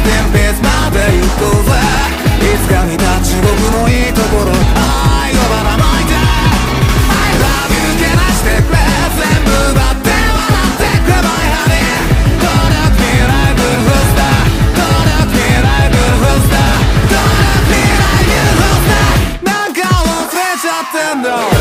ンペースまで行こうぜ。いつか見た地獄のいいところ、愛をばらまいて I love you けなしてくれ、全部奪って笑ってくれ My honey Don't let me live in full star Don't let me live in full star Don't let me live in full star なんか忘れちゃってんだ